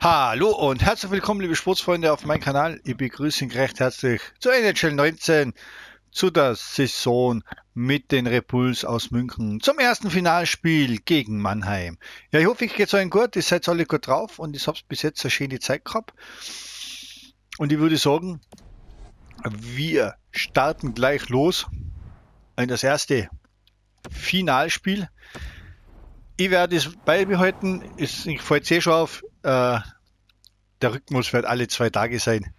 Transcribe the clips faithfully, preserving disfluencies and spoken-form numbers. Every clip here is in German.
Hallo und herzlich willkommen, liebe Sportsfreunde, auf meinem Kanal. Ich begrüße Sie recht herzlich zur N H L neunzehn, zu der Saison mit den Red Bulls aus München, zum ersten Finalspiel gegen Mannheim. Ja, ich hoffe, ich geht's euch gut, ihr seid alle gut drauf und ich habe bis jetzt eine schöne Zeit gehabt. Und ich würde sagen, wir starten gleich los in das erste Finalspiel. Ich werde es bei mir halten, es fällt eh schon auf, äh, der Rhythmus wird alle zwei Tage sein.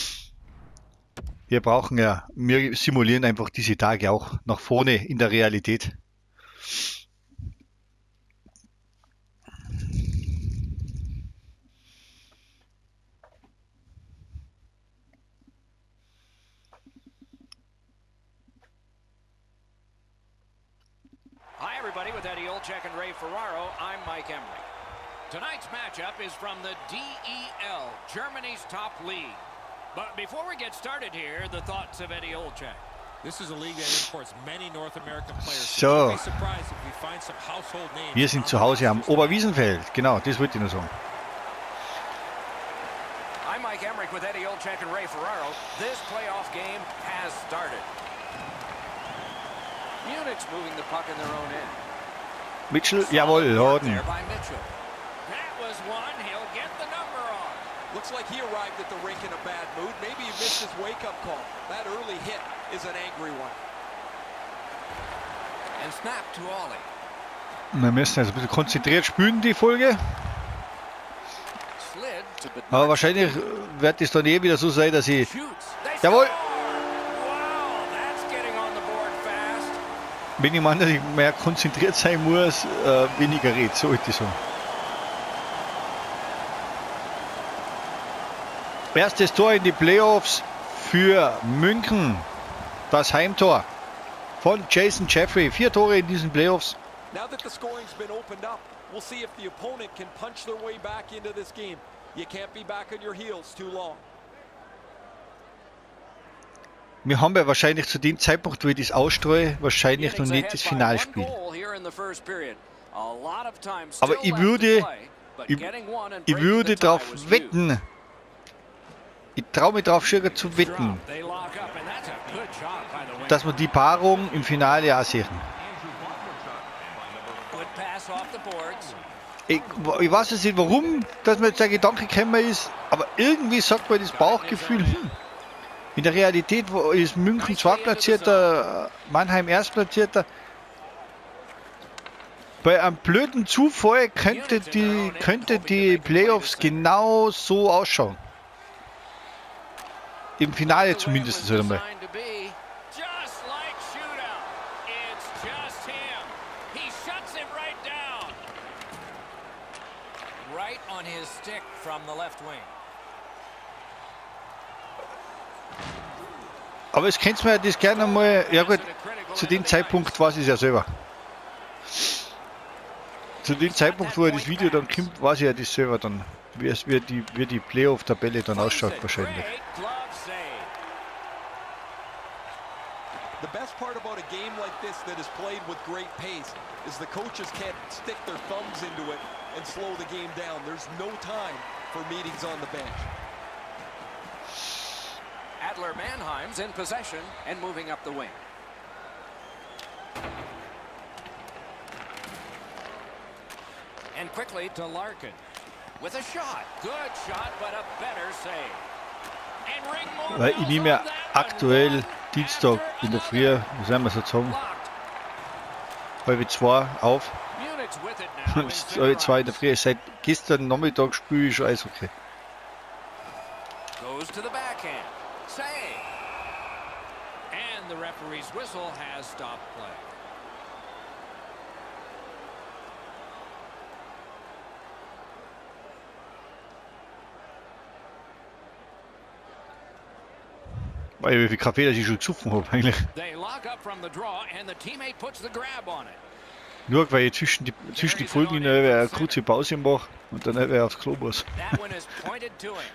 Wir brauchen ja, wir simulieren einfach diese Tage auch nach vorne in der Realität. Hi everybody, with Eddie Olczyk and Ray Ferraro, I'm Mike Emrick. Tonight's matchup is from the D E L, Germany's top league. But before we get started here, the thoughts of Eddie Olczyk. This is a league that imports many North American players. So, Don't be surprised if we find some household names. Wir sind zu Hause am Oberwiesenfeld, genau, das wollte ich nur sagen. I'm Mike Emrick with Eddie Olczyk and Ray Ferraro. This playoff game has started. Munich's moving the puck in their own end. Mitchell, jawohl, Laden. There by Mitchell. That was one. He'll get the number on. Looks like he arrived at the rink in a bad mood. Maybe he missed his wake-up call. That early hit is an angry one. And snap to Ollie. Wir müssen also ein bisschen konzentriert spielen, die Folge. Slid to Bednarski. Aber wahrscheinlich wird es dann eh wieder so sein, dass ich... Shoots. They Jawohl! score! Wow, that's getting on the board fast. Wenn ich meine, dass ich mehr konzentriert sein muss, äh, weniger rede, so ist es so. Erstes Tor in die Playoffs für München. Das Heimtor von Jason Jeffrey. Vier Tore in diesen Playoffs. Now that the scoring's been opened up, we'll see if the opponent can punch their way back into this game. You can't be back on your heels too long. Wir haben ja wahrscheinlich zu dem Zeitpunkt, wo ich das ausstreue, wahrscheinlich noch nicht das Finalspiel. Aber ich würde, ich, ich würde darauf wetten, ich traue mich darauf schon zu wetten, dass wir die Paarung im Finale auch sehen. Ich, ich weiß jetzt nicht, warum, dass mir jetzt der Gedanke gekommen ist, aber irgendwie sagt mir das Bauchgefühl, hm, in der Realität wo ist München zweitplatzierter, Mannheim erstplatzierter. Bei einem blöden Zufall könnte die, könnte die Playoffs genau so ausschauen. Im Finale zumindest halt einmal. Right on his stick from the left wing. Aber es könnte mir das gerne mal, ja gut, zu dem Zeitpunkt weiß ich es ja selber. Zu dem Zeitpunkt, wo das Video dann kommt, weiß ich ja das selber dann, wie es wie die, wie die Playoff-Tabelle dann ausschaut wahrscheinlich. The best part about a game like this that is played with great pace is the coaches can't stick their thumbs into it and slow the game down. There's no time for meetings on the bench. Adler Mannheim's in possession and moving up the wing. And quickly to Larkin with a shot. Good shot, but a better save. And Ringmore. Weil ich nehme ja aktuell Dienstag in der Früh, wie soll man es jetzt sagen, halb zwei auf. Munich's with it now. Und halb zwei in der Früh. Seit gestern Nachmittag spiele ich schon Eishockey. Goes to the backhand. Save. And the referee's whistle has stopped play. Weil ich wie viel Kaffee, dass ich schon gesoffen habe eigentlich. They lock up from the draw and the teammate puts the grab on it. Nur weil ich zwischen die, zwischen die Folgen eine kurze Pause mache und dann aufs Klo muss. That one is pointed to him.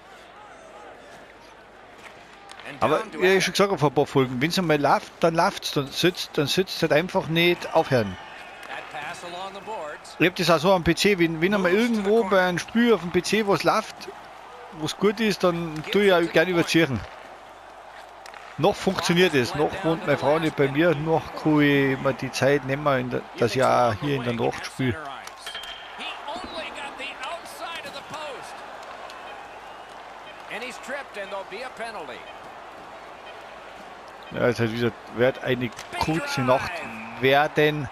And Aber down to wie ich Adams. schon gesagt habe vor ein paar Folgen, wenn es einmal läuft, dann läuft es, dann sitzt dann sitzt halt einfach nicht aufhören. That pass along the boards. Ich hab das auch so am P C, wenn, wenn einmal irgendwo bei einem Spiel auf dem P C was läuft, was gut ist, dann tue ich auch gerne überziehen. Noch funktioniert es, noch wohnt meine Frau nicht bei mir, noch kann ich mir die Zeit nehmen, der, dass ich auch hier in der Nacht spiele. Ja, es halt wieder, wird eine kurze Nacht werden,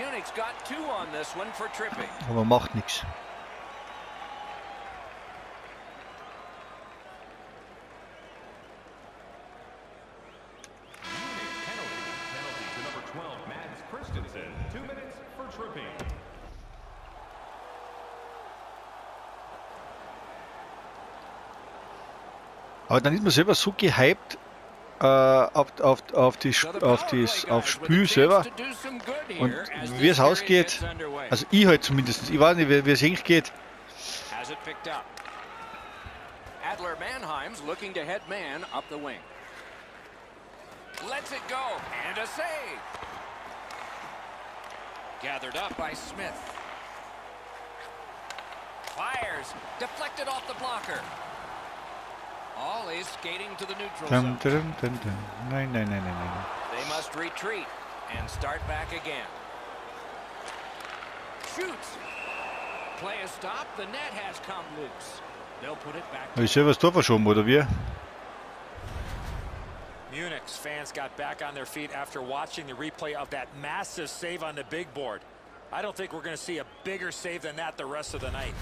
aber macht nichts. Aber dann ist man selber so gehypt äh, auf, auf, auf, die, auf das auf Spiel selber und wie es ausgeht, also ich halt zumindest, ich weiß nicht, wie, wie es eigentlich geht. Adler Mannheim's looking to head man up the wing. Lets it go and a save. Gathered up by Smith. Fires, deflected off the blocker. All is skating to the neutral zone. Dun, dun, dun, dun. Nein, nein, nein, nein, nein. They must retreat and start back again. Shoots. Play a stop. The net has come loose. They'll put it back. Habe ich selber das Tor verschoben, oder wie? Munich's fans got back on their feet after watching the replay of that massive save on the big board. I don't think we're going to see a bigger save than that the rest of the night.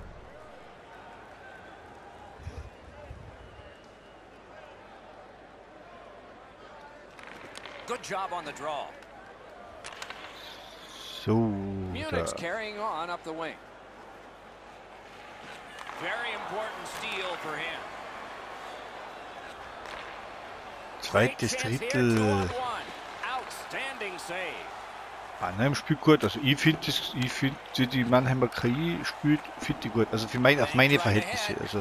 Good job on the draw. So, Munich's da. carrying on up the wing. Very important steal for him. Zweites Drittel. Outstanding save. Mannheim spielt gut, also ich finde das, ich finde die Mannheimer K I spielt, finde ich gut, also für mein, auf meine Verhältnisse, also.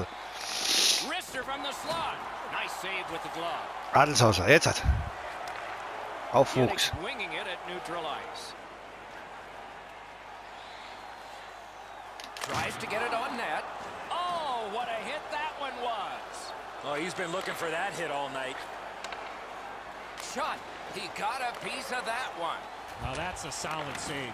Adelshauser, jetzt hat. Aufwuchs. Tries to get it on net. Oh, what a hit that one was. Oh, he's been looking for that hit all night. Shot. He got a piece of that one. Now that's a solid save.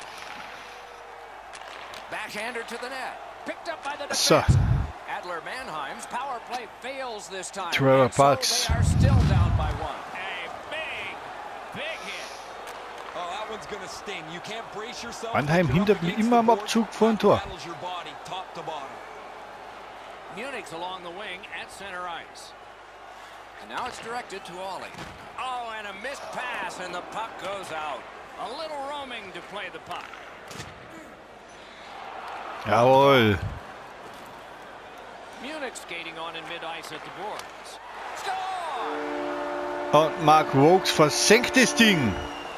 Backhander to the net. Picked up by the defense. So. Adler Mannheim's power play fails this time. Trevor So Potts. they are still down by one. A big, big hit. Oh, that one's gonna sting. You can't brace yourself. Mannheim hindert mich immer am Abzug vor dem Tor. Munich's along the wing at center ice. And now it's directed to Ollie. Oh, and a missed pass, and the puck goes out. A little roaming to play the puck. Jawohl. Munich skating on in mid-ice at the boards. Score! Und Mark Vokes versenkt das Ding.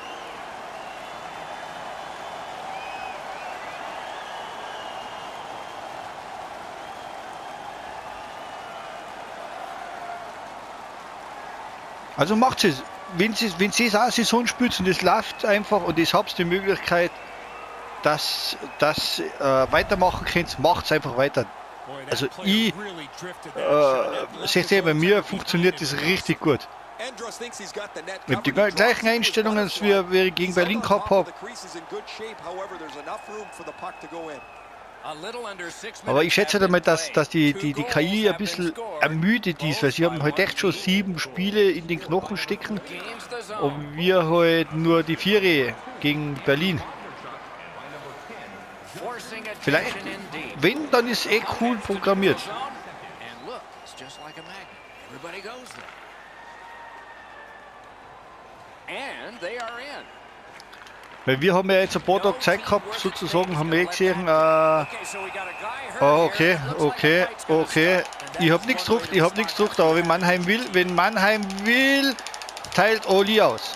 Also macht es, wenn sie wenn sie es auch Saison spielt und es läuft einfach und ich habt die Möglichkeit, dass das äh, weitermachen könnt, macht es einfach weiter. Also ich äh, seht ihr, bei mir funktioniert das richtig gut. Ich habe die gleichen Einstellungen, wie, wie ich gegen Berlin gehabt habe. Aber ich schätze einmal, dass, dass die, die, die K I ein bisschen ermüdet ist, weil sie haben halt echt schon sieben Spiele in den Knochen stecken und wir halt nur die vier gegen Berlin. Vielleicht, wenn, dann ist eh cool programmiert. Weil wir haben ja jetzt ein paar Tage Zeit gehabt, sozusagen, haben wir gesehen, äh, oh, okay, okay, okay, ich habe nichts gedruckt, ich habe nichts gedruckt, aber wenn Mannheim will, wenn Mannheim will, teilt Oli aus.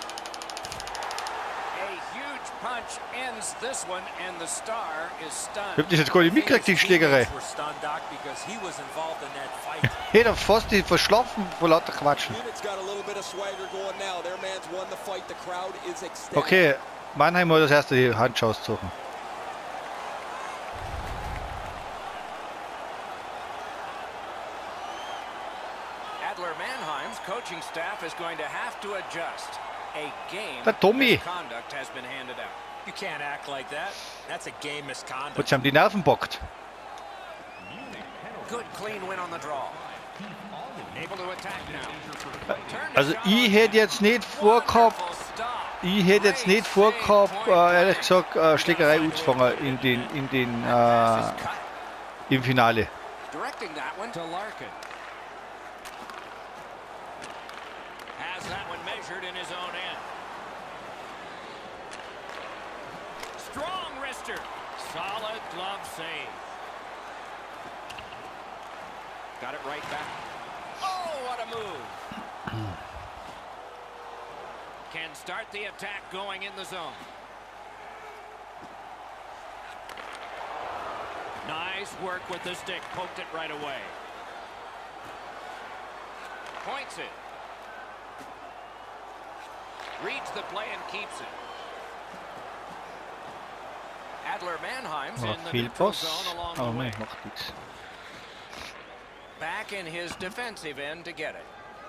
Ich hab das jetzt gar nicht mitgekriegt, die Schlägerei. Ich hätte fast die verschlafen vor lauter Quatschen. Okay, Mannheim hat das erste die Handschau ausgezogen. Adler Mannheim's coaching staff is going to have to adjust. A game Der Tommy. misconduct has been handed out. You can't act like that. That's a game misconduct. Jetzt haben die Nerven bockt. Good clean win on the draw. Able to attack now. Also ich hätte jetzt nicht vorgehabt, ich hätte jetzt nicht vorgehabt, äh, ehrlich gesagt, äh, Schlägerei anzufangen in den, in den, äh, im Finale. Directing that one to Larkin. Has that one measured in his own end. Strong wrister. Solid glove save. Got it right back. Oh, what a move. Can start the attack going in the zone. Nice work with the stick. Poked it right away. Points it. Reads the play and keeps it. Adler Mannheim's War in the viel neutral Boss, zone along aber the way. nein, macht nichts. Back in his defensive end to get it.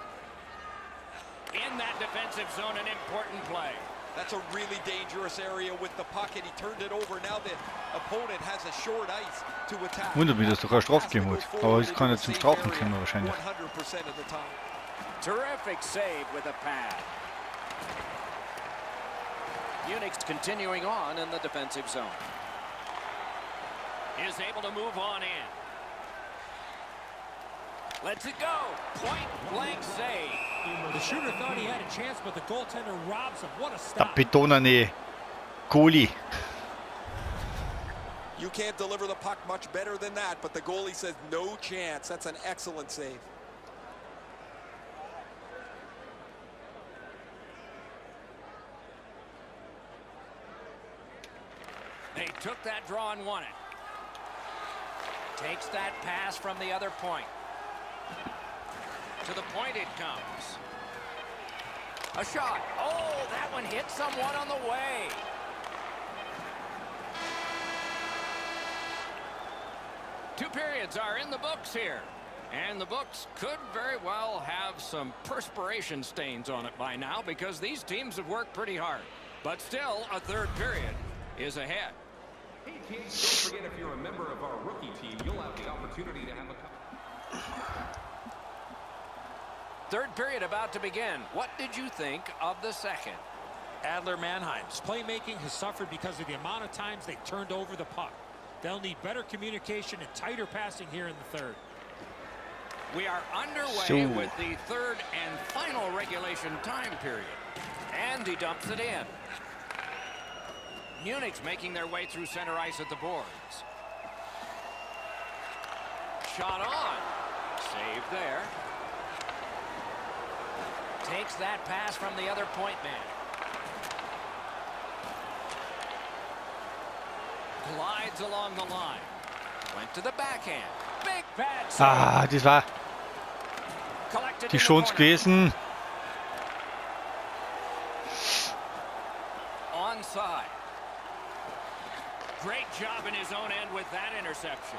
In that defensive zone, an important play. That's a really dangerous area with the puck, and he turned it over. Now the opponent has a short ice to attack. Wundert mich, dass doch eine Strafe gegeben hat. Aber es kann nicht zum Strafen kommen wahrscheinlich. one hundred percent of the time. Terrific save with a pad. Munich's continuing on in the defensive zone. Is able to move on in. Lets it go. Point blank save. The shooter thought he had a chance, but the goaltender robs him. What a Der stop. betonene Goalie. You can't deliver the puck much better than that, but the goalie says no chance. That's an excellent save. They took that draw and won it. Takes that pass from the other point. To the point it comes. A shot. Oh, that one hit someone on the way. Two periods are in the books here. And the books could very well have some perspiration stains on it by now because these teams have worked pretty hard. But still, a third period is ahead. Hey kids, don't forget if you're a member of our rookie team, you'll have the opportunity to have a... Third period about to begin. What did you think of the second? Adler Mannheim's playmaking has suffered because of the amount of times they turned over the puck. They'll need better communication and tighter passing here in the third. We are underway So. with the third and final regulation time period. And he dumps it in. Munich's making their way through center ice at the boards. Shot on. Save there. Takes that pass from the other point man. Glides along the line. Went to the backhand. Big bad save. Ah, das war Collected die in the Chance corner. gewesen. Onside. Great job in his own end with that interception.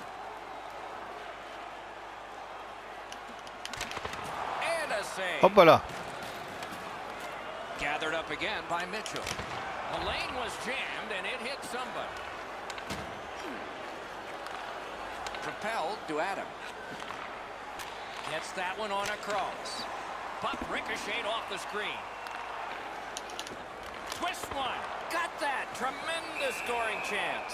And a save. Hoppala. Gathered up again by Mitchell. The lane was jammed and it hit somebody. Propelled to Adam. Gets that one on a cross. Puck ricocheted off the screen. Twist one. Got that. Tremendous scoring chance.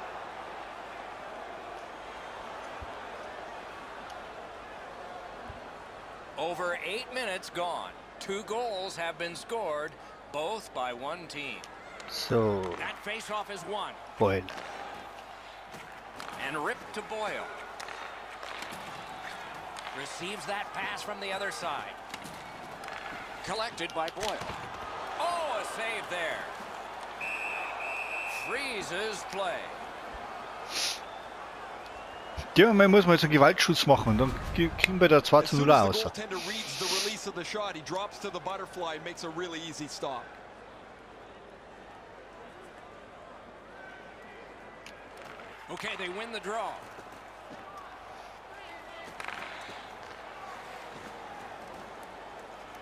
Over eight minutes gone. Two goals have been scored, both by one team. So, That faceoff is won. Boyle. And ripped to Boyle. Receives that pass from the other side. Collected by Boyle. Oh, a save there. Freezes play. Irgendwann muss man jetzt einen Gewaltschuss machen und dann kriegen wir da zwei As zu soon null as the aus. goaltender reads the release of the shot, he drops to the butterfly and makes a really easy stop. Okay, they win the draw.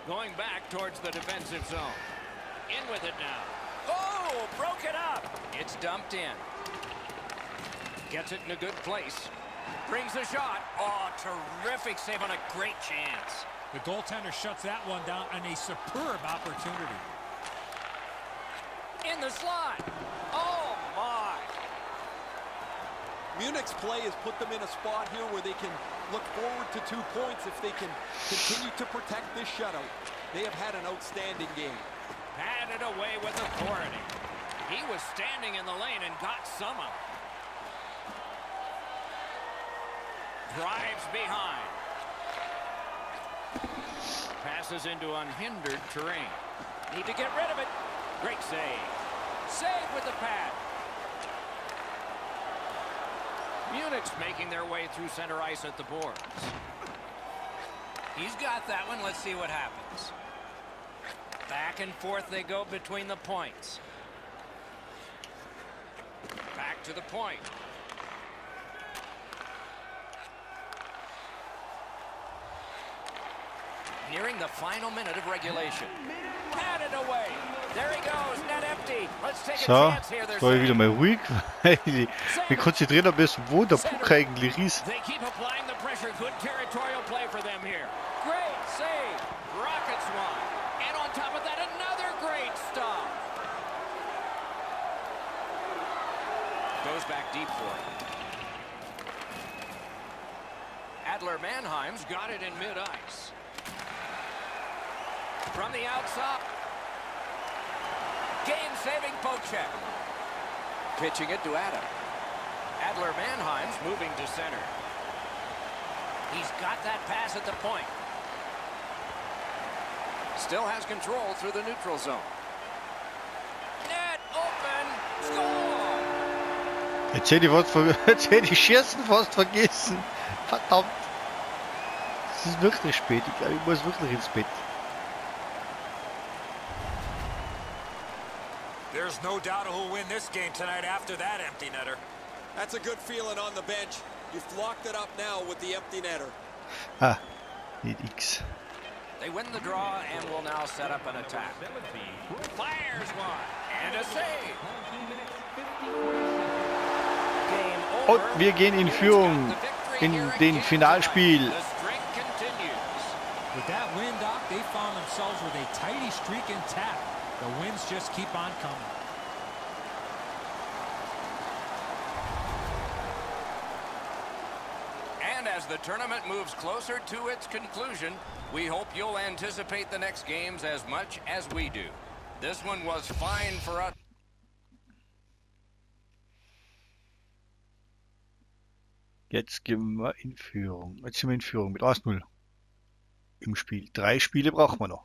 Going back towards the defensive zone. In with it now. Oh, broke it up. It's dumped in. Gets it in a good place. Brings the shot. Oh, terrific save on a great chance. The goaltender shuts that one down on a superb opportunity. In the slot. Oh, my. Munich's play has put them in a spot here where they can look forward to two points if they can continue to protect this shutout. They have had an outstanding game. Patted away with authority. He was standing in the lane and got some of it. Drives behind. Passes into unhindered terrain. Need to get rid of it. Great save. Save with the pad. Munich's making their way through center ice at the boards. He's got that one. Let's see what happens. Back and forth they go between the points. Back to the point. Nearing the final minute of regulation. Patted away. There he goes. Net empty. Let's take a So, chance here. jetzt war ich wieder mal ruhig, weil ich mich konzentriert habe, wo der Puck eigentlich ist. They keep applying the pressure. Good territorial play for them here. Great save. Rockets one. And on top of that, another great stop. Goes back deep for it. Adler Mannheim's got it in mid-ice. From the outside. Game-saving poke check. Pitching it to Adam. Adler Mannheim's moving to center. He's got that pass at the point. Still has control through the neutral zone. Net open. Score! Jetzt hätte ich, was ver jetzt hätte ich Schießen fast vergessen. Verdammt. Es ist wirklich spät. Ich glaube, ich muss wirklich ins Bett. There's no doubt who'll win this game tonight after that empty netter. That's a good feeling on the bench. You've locked it up now with the empty netter. Ah, nicht X. They win the draw and will now set up an attack. Fires one and a save. Game over. Und wir gehen in Führung in den Finalspiel. The streak continues. With that win, Doc, they found themselves with a tidy streak intact. The wins just keep on coming. And as the tournament moves closer to its conclusion, we hope you'll anticipate the next games as much as we do. This one was fine for us. Jetzt gehen wir in Führung. Jetzt sind wir in Führung mit eins null im Spiel. Drei Spiele brauchen wir noch.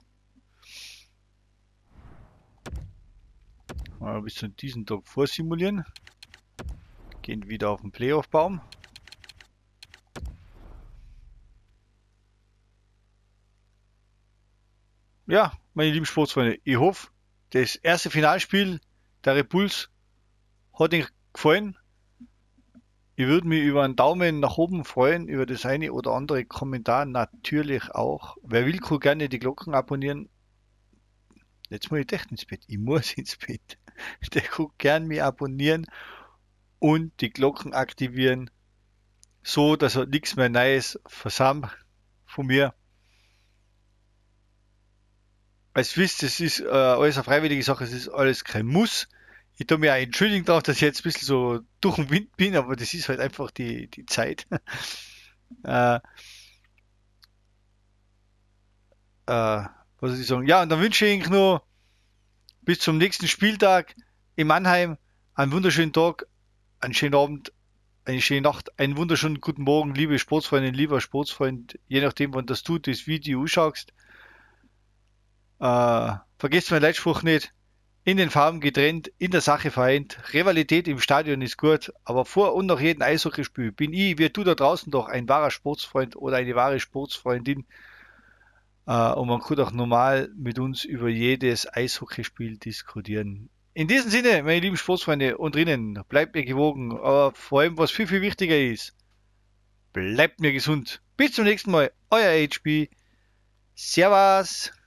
Mal bis zu diesem Tag vorsimulieren. Gehen wieder auf den Playoff-Baum. Ja, meine lieben Sportsfreunde, ich hoffe, das erste Finalspiel der Repulse hat Ihnen gefallen. Ich würde mich über einen Daumen nach oben freuen, über das eine oder andere Kommentar natürlich auch. Wer will, kann gerne die Glocken abonnieren. Jetzt muss ich echt ins Bett. Ich muss ins Bett. Der kann gerne mich abonnieren und die Glocken aktivieren, so dass er nichts mehr Neues versammelt von mir. Als wisst, es ist äh, alles eine freiwillige Sache, es ist alles kein Muss. Ich tue mich auch entschuldigen darauf, dass ich jetzt ein bisschen so durch den Wind bin, aber das ist halt einfach die, die Zeit. äh, äh, was soll ich sagen? Ja, und dann wünsche ich Ihnen noch bis zum nächsten Spieltag in Mannheim einen wunderschönen Tag, einen schönen Abend, eine schöne Nacht, einen wunderschönen guten Morgen, liebe Sportsfreundinnen, lieber Sportsfreund, je nachdem, wann das du das Video anschaust. Äh, vergesst meinen Leitspruch nicht. In den Farben getrennt, in der Sache vereint. Rivalität im Stadion ist gut, aber vor und nach jedem Eishockeyspiel bin ich, wie du da draußen doch, ein wahrer Sportsfreund oder eine wahre Sportsfreundin. Äh, und man kann auch normal mit uns über jedes Eishockeyspiel diskutieren. In diesem Sinne, meine lieben Sportsfreunde und drinnen, bleibt mir gewogen, aber vor allem, was viel, viel wichtiger ist, bleibt mir gesund. Bis zum nächsten Mal, euer H B. Servus.